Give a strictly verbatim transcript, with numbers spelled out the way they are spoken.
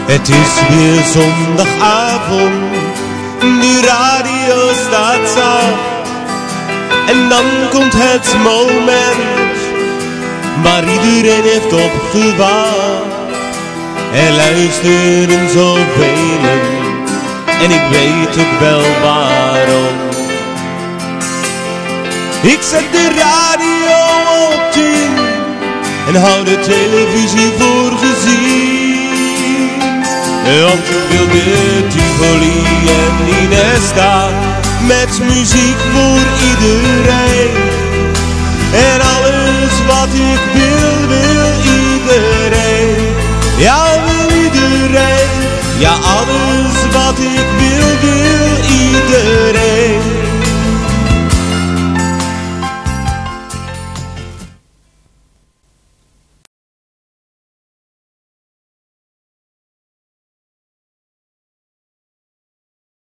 Het is weer zondagavond, de radio staat zacht. En dan komt het moment waar iedereen heeft op gewacht. Er luisteren zoveel en ik weet ook wel waarom. Ik zet de radio op tien en hou de televisie voor gezien. Want ik wil de Tivoli en Inesta met muziek voor iedereen. En alles wat ik wil, wil iedereen. Ja, wil iedereen. Ja, alles wat ik